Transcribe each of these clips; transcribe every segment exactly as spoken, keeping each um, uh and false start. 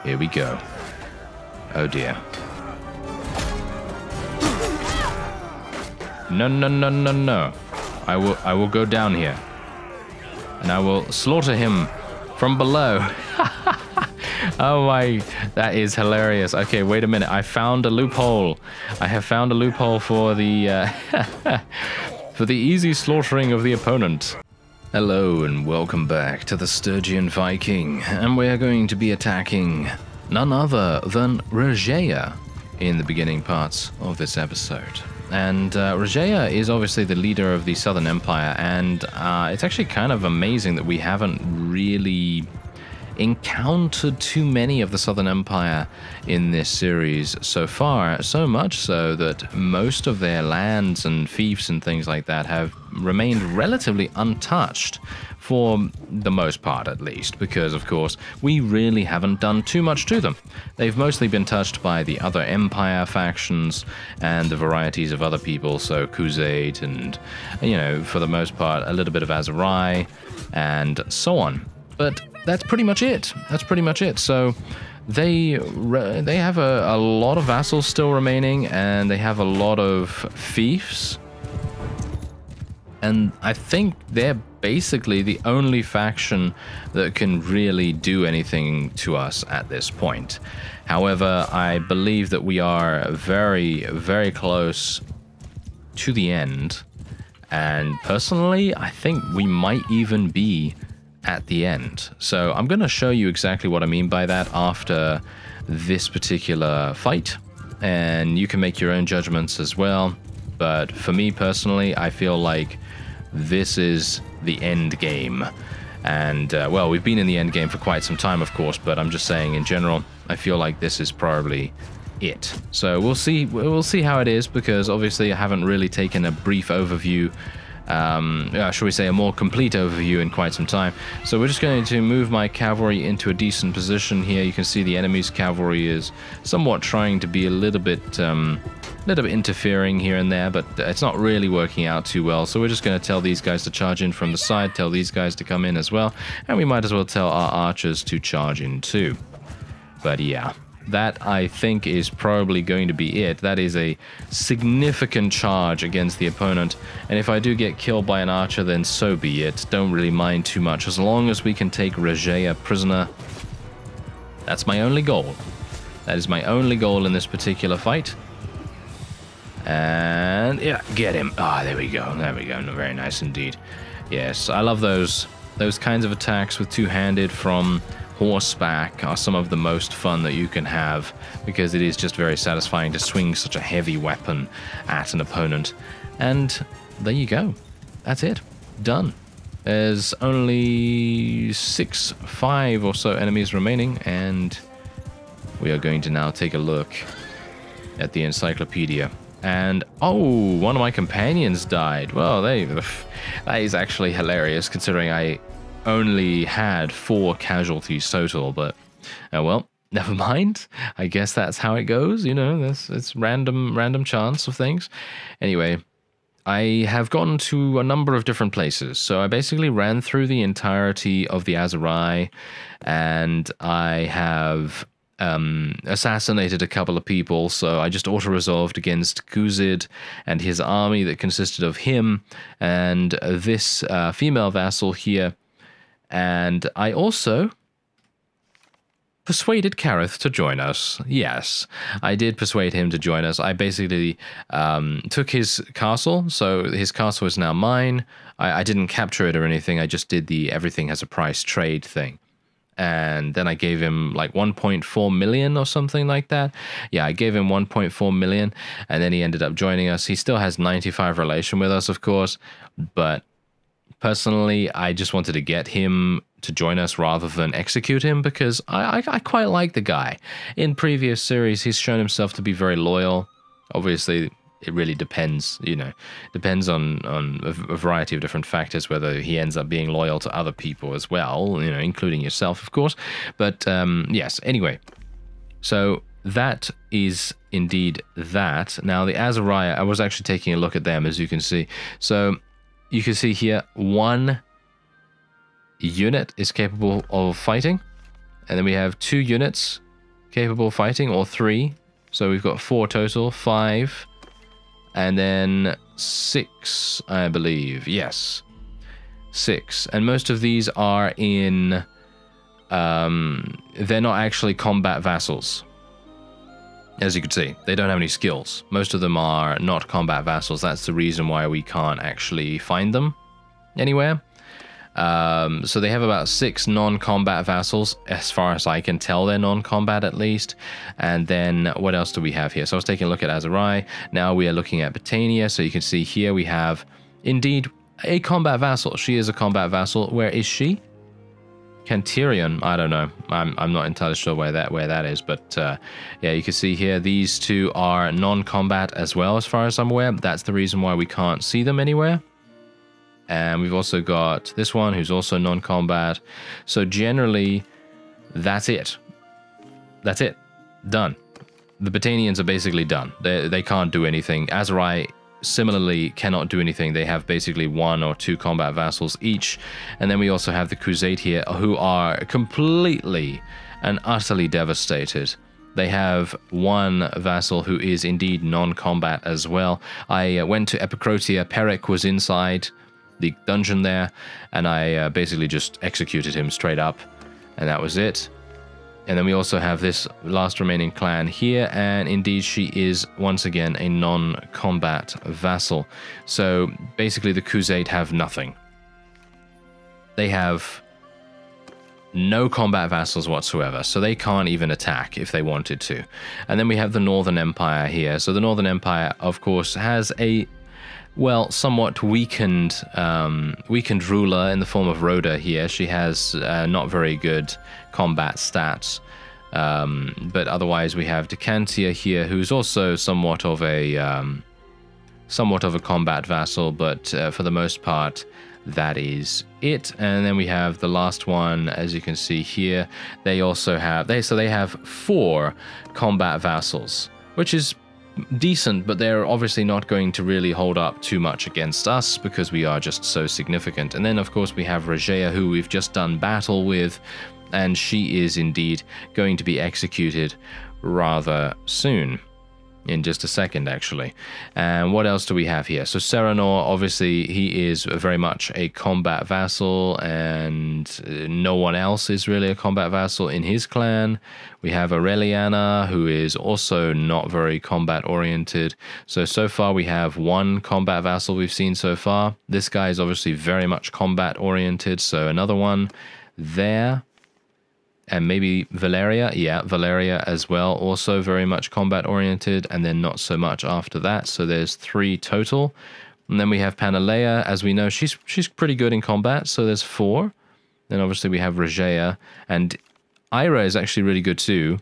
Here we go. Oh dear. No, no, no, no, no. I will, I will go down here. And I will slaughter him from below. Oh my, that is hilarious. Okay, wait a minute. I found a loophole. I have found a loophole for the, uh, for the easy slaughtering of the opponent. Hello and welcome back to the Stygian Viking. And we are going to be attacking none other than Rogeia in the beginning parts of this episode. And uh, Rogeia is obviously the leader of the Southern Empire, and uh, it's actually kind of amazing that we haven't really encountered too many of the Southern Empire in this series so far, so much so that most of their lands and fiefs and things like that have remained relatively untouched, for the most part at least, because of course we really haven't done too much to them. They've mostly been touched by the other Empire factions and the varieties of other people, so Khuzait and, you know, for the most part a little bit of Aserai and so on. But that's pretty much it. That's pretty much it. So they they have a, a lot of vassals still remaining, and they have a lot of fiefs. And I think they're basically the only faction that can really do anything to us at this point. However, I believe that we are very, very close to the end. And personally, I think we might even be at the end. So I'm going to show you exactly what I mean by that after this particular fight, and you can make your own judgments as well. But for me personally, I feel like this is the end game. And uh, well, we've been in the end game for quite some time, of course, but I'm just saying in general, I feel like this is probably it. So we'll see we'll see how it is, because obviously I haven't really taken a brief overview, um uh, shall we say a more complete overview, in quite some time. So we're just going to move my cavalry into a decent position here. You can see the enemy's cavalry is somewhat trying to be a little bit um little bit interfering here and there, but it's not really working out too well. So we're just going to tell these guys to charge in from the side, tell these guys to come in as well, and we might as well tell our archers to charge in too. But yeah, that I think is probably going to be it. That is a significant charge against the opponent, and if I do get killed by an archer, then so be it. Don't really mind too much, as long as we can take Rogeia prisoner. That's my only goal. That is my only goal in this particular fight. And yeah, get him. Ah, oh, there we go. There we go. Very nice indeed. Yes, I love those those kinds of attacks with two-handed from horseback are some of the most fun that you can have, because it is just very satisfying to swing such a heavy weapon at an opponent. And there you go. That's it. Done. There's only six, five or so enemies remaining, and we are going to now take a look at the encyclopedia. And, oh, one of my companions died. Well, they, that is actually hilarious, considering I only had four casualties total. But, oh well, never mind. I guess that's how it goes, you know. That's, it's random, random chance of things. Anyway, I have gotten to a number of different places. So I basically ran through the entirety of the Aserai, and I have Um, assassinated a couple of people. So I just auto-resolved against Khuzid and his army that consisted of him and this uh, female vassal here. And I also persuaded Kareth to join us. Yes, I did persuade him to join us. I basically um, took his castle, so his castle is now mine. I, I didn't capture it or anything. I just did the everything has a price trade thing. And then I gave him like one point four million or something like that. Yeah, I gave him one point four million, and then he ended up joining us. He still has ninety-five relation with us, of course, but personally, I just wanted to get him to join us rather than execute him, because I, I, I quite like the guy. In previous series, he's shown himself to be very loyal. Obviously, it really depends, you know, depends on, on a variety of different factors, whether he ends up being loyal to other people as well, you know, including yourself, of course. But um, yes, anyway, so that is indeed that. Now, the Aserai, I was actually taking a look at them, as you can see. So you can see here, one unit is capable of fighting, and then we have two units capable of fighting, or three. So we've got four total, five, and then six, I believe. Yes, six. And most of these are in... Um, they're not actually combat vassals. As you can see, they don't have any skills. Most of them are not combat vassals. That's the reason why we can't actually find them anywhere. Um, so they have about six non-combat vassals, as far as I can tell. They're non-combat at least. And then what else do we have here? So I was taking a look at Aserai. Now we are looking at Botania. So you can see here we have indeed a combat vassal. She is a combat vassal. Where is she? Cantirion, I don't know. I'm I'm not entirely sure where that where that is, but uh, yeah, you can see here these two are non-combat as well, as far as I'm aware. That's the reason why we can't see them anywhere. And we've also got this one who's also non-combat. So generally, that's it. That's it. Done. The Botanians are basically done. They they can't do anything. Aserai similarly cannot do anything. They have basically one or two combat vassals each. And then we also have the Crusade here, who are completely and utterly devastated. They have one vassal who is indeed non-combat as well. I uh, went to Epicrotia. Perek was inside the dungeon there, and I uh, basically just executed him straight up, and that was it. And then we also have this last remaining clan here, and indeed she is once again a non-combat vassal. So basically the Crusade have nothing. They have no combat vassals whatsoever, so they can't even attack if they wanted to. And then we have the Northern Empire here. So the Northern Empire, of course, has a, well, somewhat weakened um, weakened ruler in the form of Rhoda here. She has uh, not very good combat stats. Um, but otherwise we have Decantia here, who's also somewhat of a um, somewhat of a combat vassal, but uh, for the most part, that is it. And then we have the last one, as you can see here. They also have they so they have four combat vassals, which is decent, but they're obviously not going to really hold up too much against us because we are just so significant. And then of course we have Regea, who we've just done battle with, and she is indeed going to be executed rather soon. In just a second, actually. And what else do we have here? So Serenor, obviously, he is very much a combat vassal, and no one else is really a combat vassal in his clan. We have Aureliana, who is also not very combat-oriented. So, so far we have one combat vassal we've seen so far. This guy is obviously very much combat-oriented, so another one there. And maybe Valeria, yeah, Valeria as well, also very much combat-oriented, and then not so much after that. So there's three total. And then we have Panalea. As we know, she's she's pretty good in combat, so there's four. Then obviously we have Regea, and Ira is actually really good too.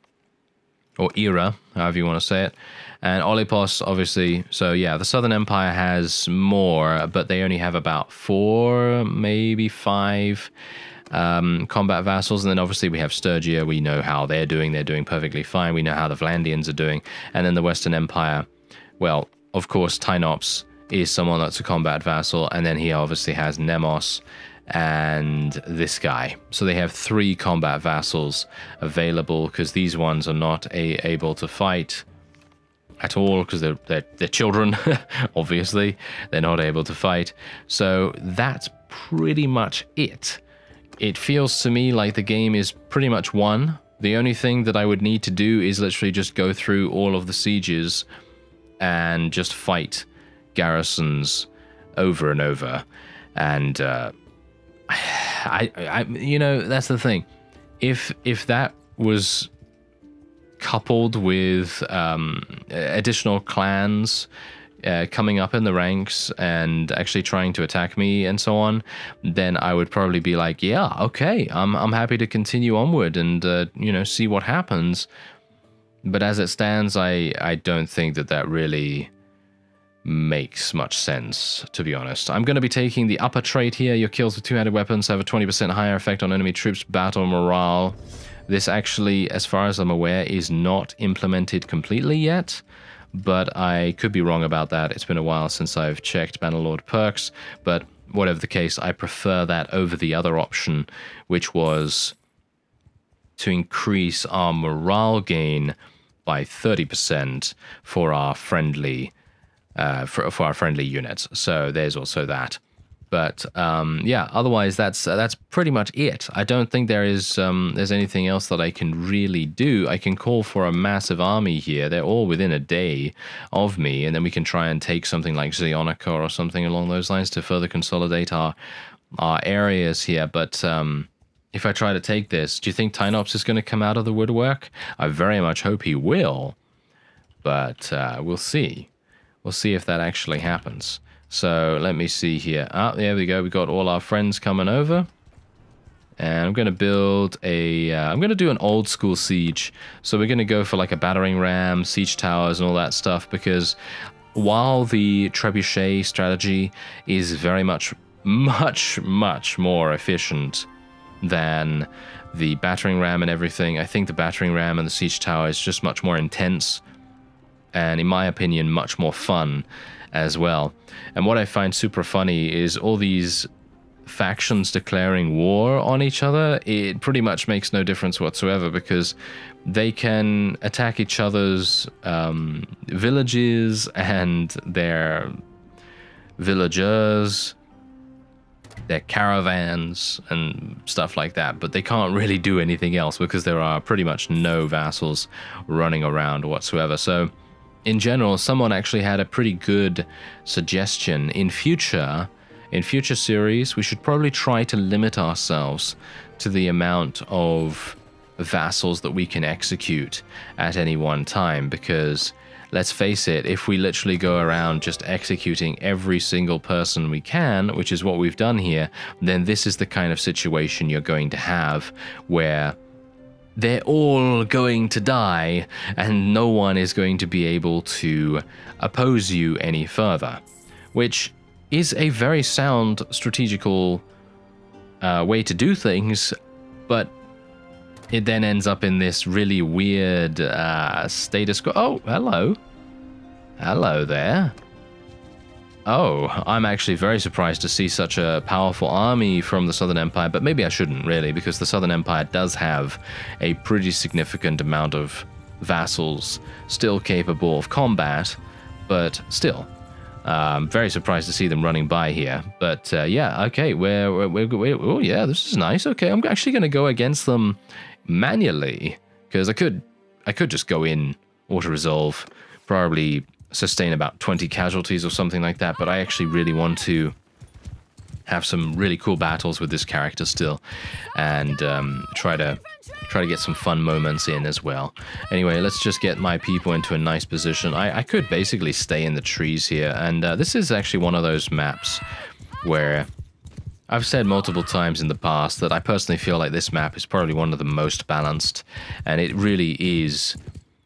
Or Ira, however you want to say it. And Olypos, obviously, so yeah, the Southern Empire has more, but they only have about four, maybe five Um, combat vassals. And then obviously we have Sturgia. We know how they're doing. They're doing perfectly fine. We know how the Vlandians are doing. And then the Western Empire, well, of course, Tynops is someone that's a combat vassal. And then he obviously has Nemos and this guy. So they have three combat vassals available, because these ones are not a, able to fight at all, because they're, they're, they're children, obviously. They're not able to fight. So that's pretty much it. It feels to me like the game is pretty much won. The only thing that I would need to do is literally just go through all of the sieges and just fight garrisons over and over. And uh, I, I, you know, that's the thing. If if that was coupled with um, additional clans Uh, coming up in the ranks and actually trying to attack me and so on, then I would probably be like, yeah, okay, I'm I'm happy to continue onward and uh, you know, see what happens. But as it stands, I I don't think that that really makes much sense, to be honest. I'm going to be taking the upper trait here. Your kills with two-handed weapons have a twenty percent higher effect on enemy troops' battle morale. This actually, as far as I'm aware, is not implemented completely yet, but I could be wrong about that. It's been a while since I've checked Bannerlord perks, but whatever the case, I prefer that over the other option, which was to increase our morale gain by thirty percent for our friendly uh, for, for our friendly units. So there's also that. But um, yeah, otherwise that's uh, that's pretty much it. I don't think there is um, there's anything else that I can really do. I can call for a massive army here. They're all within a day of me, and then we can try and take something like Zionica or something along those lines to further consolidate our our areas here. But um, if I try to take this, do you think Tynops is going to come out of the woodwork? I very much hope he will, but uh, we'll see. We'll see if that actually happens. So let me see here. Ah, there we go. We got all our friends coming over. And I'm going to build a... Uh, I'm going to do an old school siege. So we're going to go for like a battering ram, siege towers and all that stuff. Because while the trebuchet strategy is very much, much, much more efficient than the battering ram and everything, I think the battering ram and the siege tower is just much more intense. And in my opinion, much more fun as well. And what I find super funny is all these factions declaring war on each other. It pretty much makes no difference whatsoever because they can attack each other's um, villages and their villagers, their caravans and stuff like that, but they can't really do anything else because there are pretty much no vassals running around whatsoever. So in general, someone actually had a pretty good suggestion. In future, in future series, we should probably try to limit ourselves to the amount of vassals that we can execute at any one time, because let's face it, if we literally go around just executing every single person we can, which is what we've done here, then this is the kind of situation you're going to have where they're all going to die, and no one is going to be able to oppose you any further, which is a very sound strategical uh, way to do things, but it then ends up in this really weird uh, status quo. Oh, hello. Hello there. Oh, I'm actually very surprised to see such a powerful army from the Southern Empire, but maybe I shouldn't really, because the Southern Empire does have a pretty significant amount of vassals still capable of combat, but still, I'm um, very surprised to see them running by here. But uh, yeah, okay, we're, we're, we're, oh yeah, this is nice. Okay, I'm actually going to go against them manually, because I could, I could just go in, auto-resolve, probably sustain about twenty casualties or something like that, but I actually really want to have some really cool battles with this character still, and um, try to try to get some fun moments in as well. Anyway, let's just get my people into a nice position. I, I could basically stay in the trees here, and uh, this is actually one of those maps where I've said multiple times in the past that I personally feel like this map is probably one of the most balanced, and it really is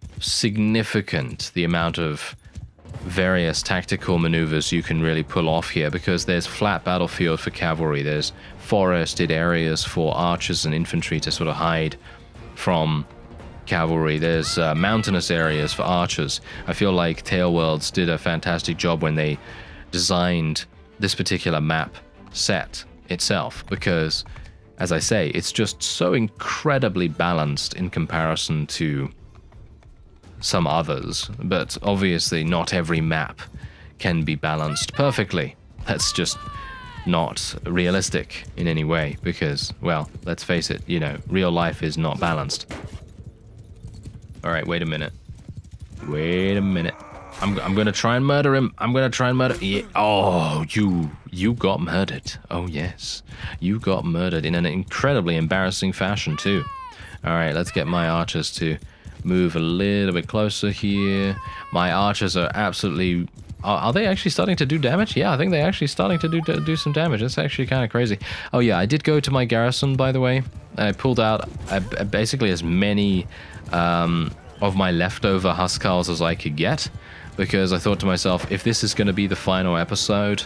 significant, the amount of various tactical maneuvers you can really pull off here, because there's flat battlefield for cavalry, there's forested areas for archers and infantry to sort of hide from cavalry, there's uh, mountainous areas for archers. I feel like Taleworlds did a fantastic job when they designed this particular map set itself, because, as I say, it's just so incredibly balanced in comparison to some others, but obviously not every map can be balanced perfectly. That's just not realistic in any way, because, well, let's face it, you know, real life is not balanced. Alright, wait a minute. Wait a minute. I'm, I'm gonna try and murder him. I'm gonna try and murder... Yeah. Oh, you... You got murdered. Oh, yes. You got murdered in an incredibly embarrassing fashion, too. Alright, let's get my archers to move a little bit closer here. My archers are absolutely... Are, are they actually starting to do damage? Yeah, I think they're actually starting to do to do some damage. That's actually kind of crazy. Oh yeah, I did go to my garrison, by the way. I pulled out uh, basically as many um, of my leftover Huskarls as I could get, because I thought to myself, if this is going to be the final episode,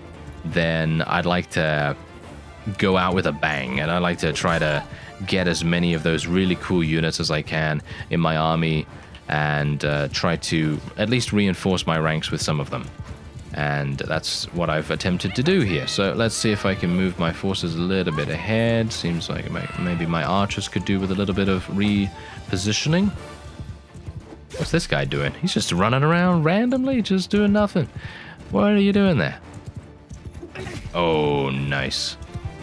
then I'd like to go out with a bang, and I'd like to try to get as many of those really cool units as I can in my army, and uh, try to at least reinforce my ranks with some of them. And that's what I've attempted to do here. So let's see if I can move my forces a little bit ahead. Seems like maybe my archers could do with a little bit of repositioning. What's this guy doing? He's just running around randomly, just doing nothing. What are you doing there? Oh, nice.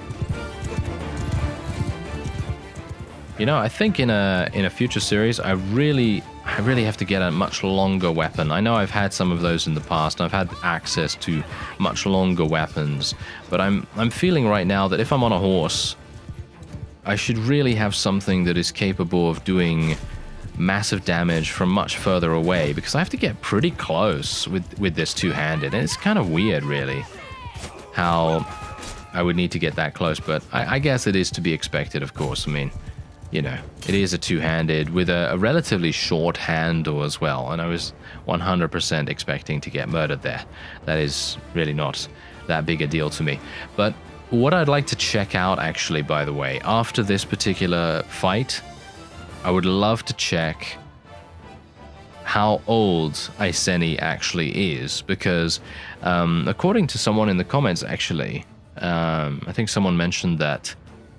You know, I think in a in a future series, I really I really have to get a much longer weapon. I know I've had some of those in the past. I've had access to much longer weapons, but I'm I'm feeling right now that if I'm on a horse, I should really have something that is capable of doing massive damage from much further away, because I have to get pretty close with with this two-handed, and it's kind of weird, really, how I would need to get that close. But I, I guess it is to be expected, of course. I mean, you know, it is a two-handed with a, a relatively short handle as well, and I was one hundred percent expecting to get murdered there. That is really not that big a deal to me. But what I'd like to check out, actually, by the way, after this particular fight, I would love to check how old Iceni actually is, because um, according to someone in the comments, actually, um, I think someone mentioned that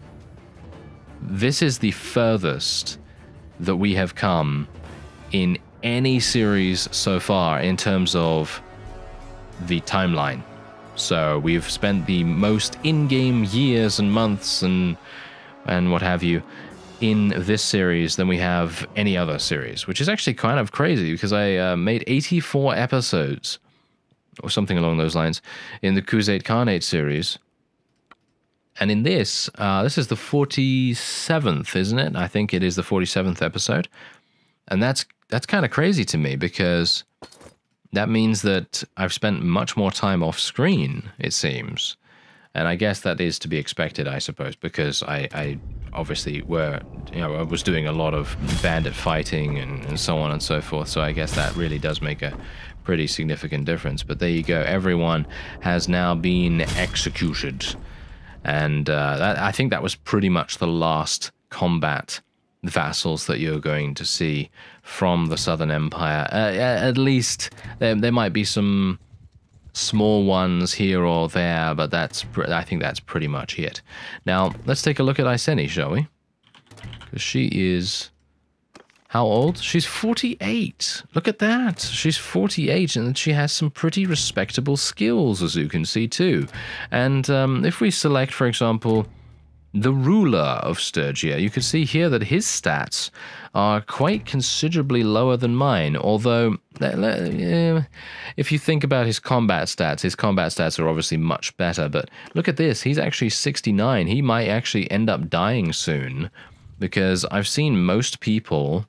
this is the furthest that we have come in any series so far in terms of the timeline. So we've spent the most in-game years and months and and what have you in this series than we have any other series, which is actually kind of crazy, because I uh, made eighty-four episodes or something along those lines in the Khuzait Khanate series. And in this, uh, this is the forty-seventh, isn't it? I think it is the forty-seventh episode. And that's that's kind of crazy to me, because that means that I've spent much more time off screen, it seems. And I guess that is to be expected, I suppose, because I, I obviously were, you know, I was doing a lot of bandit fighting and, and so on and so forth. So I guess that really does make a pretty significant difference. But there you go. Everyone has now been executed. And uh, that, I think that was pretty much the last combat vassals that you're going to see from the Southern Empire. Uh, at least there, there might be some small ones here or there, but that's I think that's pretty much it. Now, let's take a look at Iceni, shall we? Because she is... how old? She's forty-eight. Look at that. She's forty-eight, and she has some pretty respectable skills, as you can see, too. And um, if we select, for example, the ruler of Sturgia, you can see here that his stats are quite considerably lower than mine, although uh, if you think about his combat stats, his combat stats are obviously much better. But look at this. He's actually sixty-nine. He might actually end up dying soon, because I've seen most people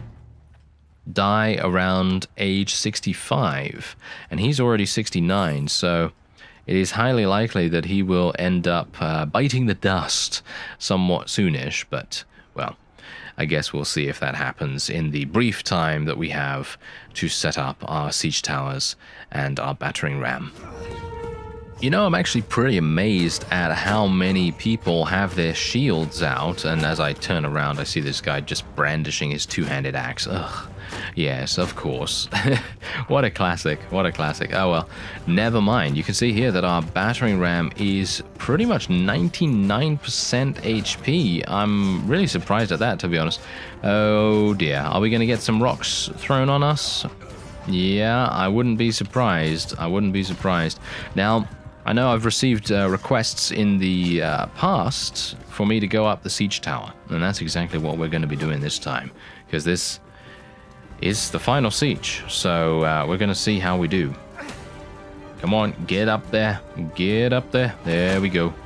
die around age sixty-five, and he's already sixty-nine, so it is highly likely that he will end up uh, biting the dust somewhat soonish. But, well, I guess we'll see if that happens in the brief time that we have to set up our siege towers and our battering ram. You know, I'm actually pretty amazed at how many people have their shields out, and as I turn around, I see this guy just brandishing his two-handed axe. Ugh. Yes, of course. What a classic. What a classic. Oh, well, never mind. You can see here that our battering ram is pretty much ninety-nine percent H P. I'm really surprised at that, to be honest. Oh, dear. Are we going to get some rocks thrown on us? Yeah, I wouldn't be surprised. I wouldn't be surprised. Now, I know I've received uh, requests in the uh, past for me to go up the siege tower, and that's exactly what we're going to be doing this time, because this is the final siege, so uh, we're going to see how we do. Come on, get up there, get up there. There we go.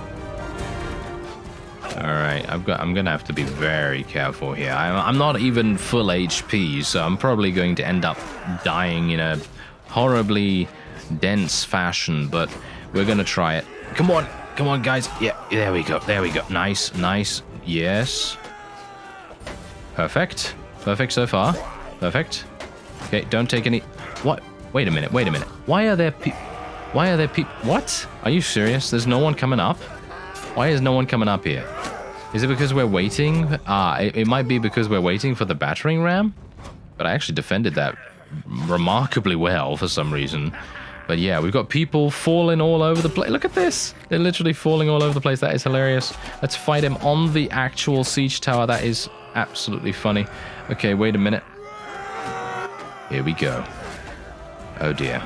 All right, I've got. I'm going to have to be very careful here. I'm, I'm not even full H P, so I'm probably going to end up dying in a horribly dense fashion, but we're going to try it. Come on, come on, guys. Yeah, there we go, there we go. Nice, nice. Yes. Perfect. Perfect so far. Perfect. Okay, don't take any... What? Wait a minute, wait a minute. Why are there pe... Why are there pe... What? Are you serious? There's no one coming up? Why is no one coming up here? Is it because we're waiting? Ah, it, it might be because we're waiting for the battering ram? But I actually defended that remarkably well for some reason. But yeah, we've got people falling all over the place. Look at this. They're literally falling all over the place. That is hilarious. Let's fight him on the actual siege tower. That is absolutely funny. Okay, wait a minute. Here we go. Oh dear.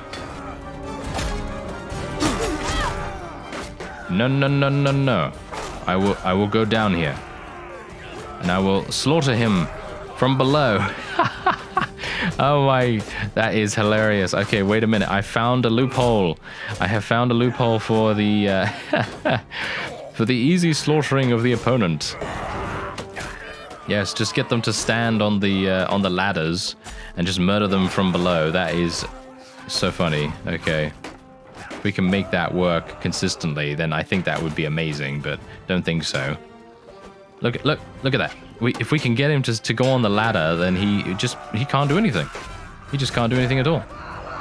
No, no, no, no, no. I will, I will go down here. And I will slaughter him from below. Oh my, that is hilarious. Okay, wait a minute. I found a loophole. I have found a loophole for the uh, for the easy slaughtering of the opponent. Yes, just get them to stand on the uh, on the ladders and just murder them from below. That is so funny. Okay, if we can make that work consistently, then I think that would be amazing. But don't think so. Look, look, look at that. We, if we can get him to, to go on the ladder, then he just, he can't do anything. He just can't do anything at all.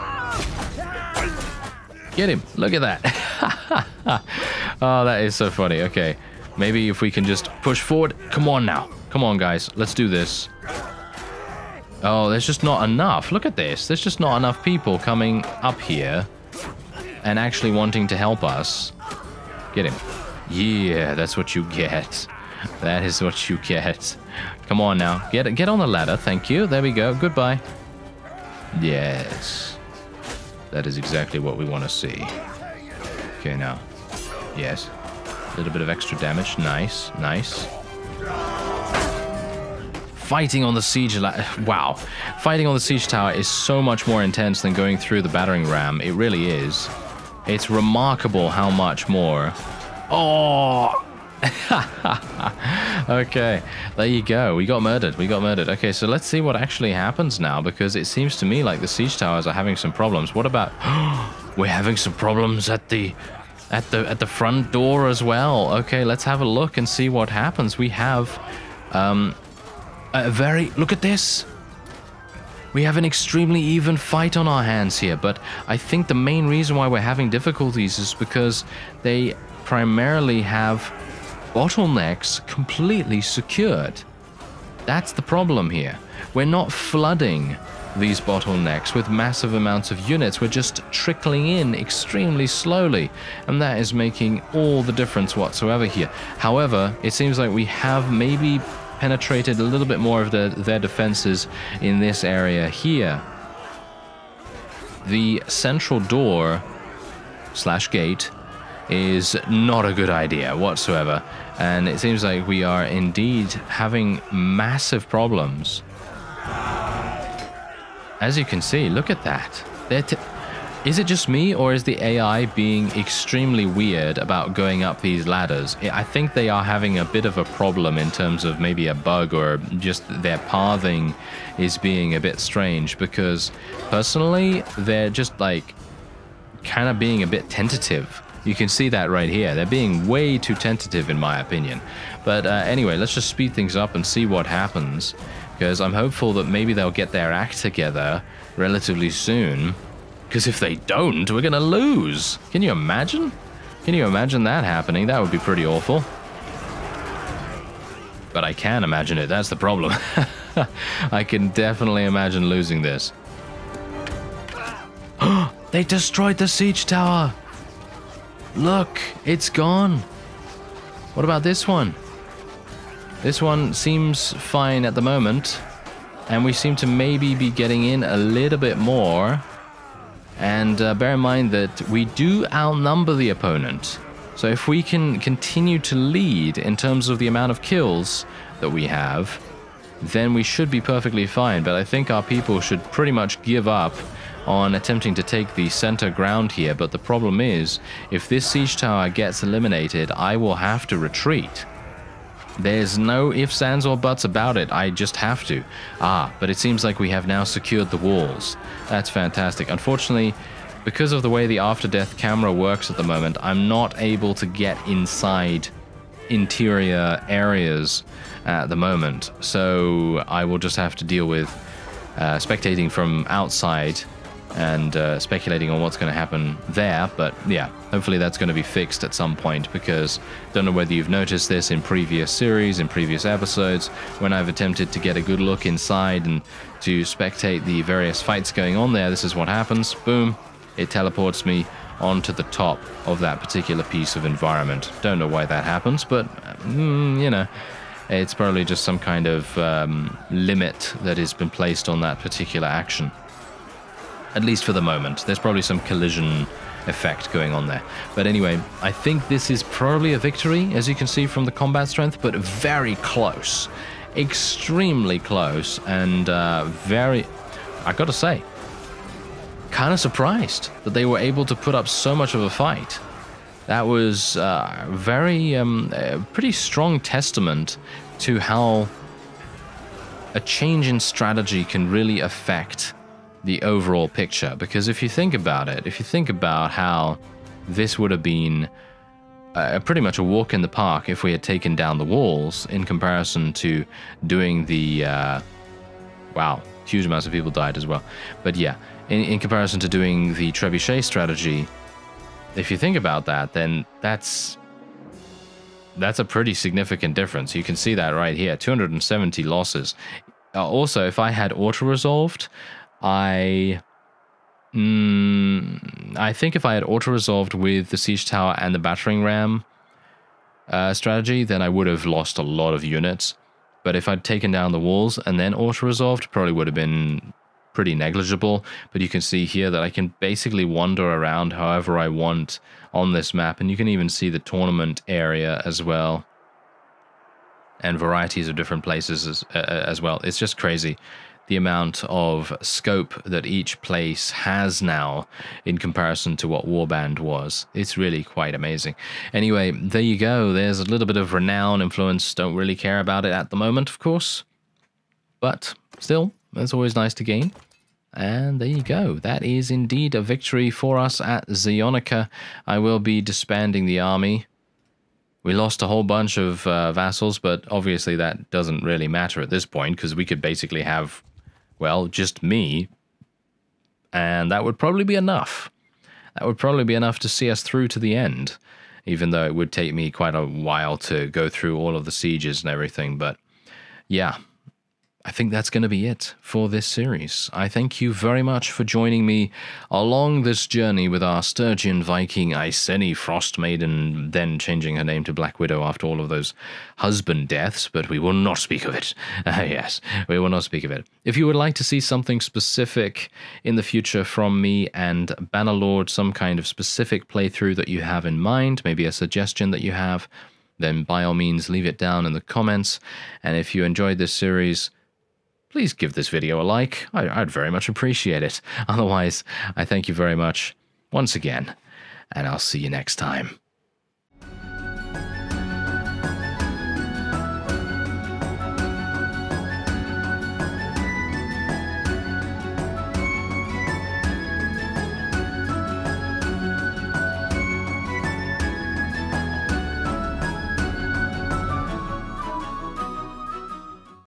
Get him. Look at that. Oh, that is so funny. Okay. Maybe if we can just push forward. Come on now. Come on, guys. Let's do this. Oh, there's just not enough. Look at this. There's just not enough people coming up here and actually wanting to help us. Get him. Yeah, that's what you get. That is what you get. Come on now. Get get on the ladder. Thank you. There we go. Goodbye. Yes. That is exactly what we want to see. Okay, now. Yes. A little bit of extra damage. Nice. Nice. Fighting on the siege... Wow. Fighting on the siege tower is so much more intense than going through the battering ram. It really is. It's remarkable how much more... Oh... Okay, there you go. We got murdered. We got murdered. Okay, so let's see what actually happens now, because it seems to me like the siege towers are having some problems. What about... We're having some problems at the... At the at the front door as well. Okay, let's have a look and see what happens. We have um, a very... Look at this. We have an extremely even fight on our hands here, but I think the main reason why we're having difficulties is because they primarily have bottlenecks completely secured. That's the problem here. We're not flooding these bottlenecks with massive amounts of units. We're just trickling in extremely slowly, and that is making all the difference whatsoever here. However, it seems like we have maybe penetrated a little bit more of the, their defenses in this area here. The central door slash gate is not a good idea whatsoever, and it seems like we are indeed having massive problems. As you can see, look at that. T is it just me, or is the A I being extremely weird about going up these ladders? I think they are having a bit of a problem in terms of maybe a bug, or just their pathing is being a bit strange, because personally, they're just like kind of being a bit tentative. You can see that right here. They're being way too tentative, in my opinion. But uh, anyway, let's just speed things up and see what happens, because I'm hopeful that maybe they'll get their act together relatively soon. Because if they don't, we're going to lose. Can you imagine? Can you imagine that happening? That would be pretty awful. But I can imagine it. That's the problem. I can definitely imagine losing this. They destroyed the siege tower. Look, it's gone. What about this one? This one seems fine at the moment, and we seem to maybe be getting in a little bit more. And uh, bear in mind that we do outnumber the opponent. So if we can continue to lead in terms of the amount of kills that we have, then we should be perfectly fine. But I think our people should pretty much give up on attempting to take the center ground here. But the problem is, if this siege tower gets eliminated, I will have to retreat. There's no ifs, ands, or buts about it. I just have to. Ah, but it seems like we have now secured the walls. That's fantastic. Unfortunately, because of the way the After Death camera works at the moment, I'm not able to get inside interior areas at the moment. So I will just have to deal with uh, spectating from outside and uh, speculating on what's going to happen there. But yeah, hopefully that's going to be fixed at some point, because don't know whether you've noticed this in previous series, in previous episodes, when I've attempted to get a good look inside and to spectate the various fights going on there. This is what happens. Boom. it teleports me onto the top of that particular piece of environment. Don't know why that happens, but, mm, you know, it's probably just some kind of um, limit that has been placed on that particular action. At least for the moment. There's probably some collision effect going on there. But anyway, I think this is probably a victory, as you can see from the combat strength, but very close. Extremely close, and uh, very, I gotta say, kind of surprised that they were able to put up so much of a fight. That was uh, very, um, a pretty strong testament to how a change in strategy can really affect the overall picture. Because if you think about it, if you think about how this would have been uh, pretty much a walk in the park if we had taken down the walls in comparison to doing the, uh, wow, huge amounts of people died as well. But yeah, in, in comparison to doing the trebuchet strategy, if you think about that, then that's that's a pretty significant difference. You can see that right here, two hundred seventy losses. Uh, also, if I had auto-resolved, I... Mm, I think if I had auto-resolved with the Siege Tower and the Battering Ram uh, strategy, then I would have lost a lot of units. But if I'd taken down the walls and then auto-resolved, probably would have been pretty negligible. But you can see here that I can basically wander around however I want on this map, and you can even see the tournament area as well, and varieties of different places as, uh, as well. It's just crazy the amount of scope that each place has now in comparison to what Warband was. It's really quite amazing. Anyway, there you go. There's a little bit of renown influence. Don't really care about it at the moment, of course, but still, it's always nice to gain. And there you go. That is indeed a victory for us at Zeonica. I will be disbanding the army. We lost a whole bunch of uh, vassals, but obviously that doesn't really matter at this point, because we could basically have, well, just me, and that would probably be enough. That would probably be enough to see us through to the end, even though it would take me quite a while to go through all of the sieges and everything. But yeah, I think that's going to be it for this series. I thank you very much for joining me along this journey with our Sturgian Viking Iceni Frostmaiden, then changing her name to Black Widow after all of those husband deaths, but we will not speak of it. Uh, yes, we will not speak of it. If you would like to see something specific in the future from me and Bannerlord, some kind of specific playthrough that you have in mind, maybe a suggestion that you have, then by all means leave it down in the comments. And if you enjoyed this series, please give this video a like. I, I'd very much appreciate it. Otherwise, I thank you very much once again, and I'll see you next time.